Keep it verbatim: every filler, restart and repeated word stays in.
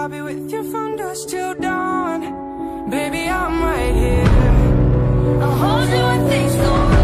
I'll be with you from dusk till dawn. Baby, I'm right here. I'll hold you when things go wrong.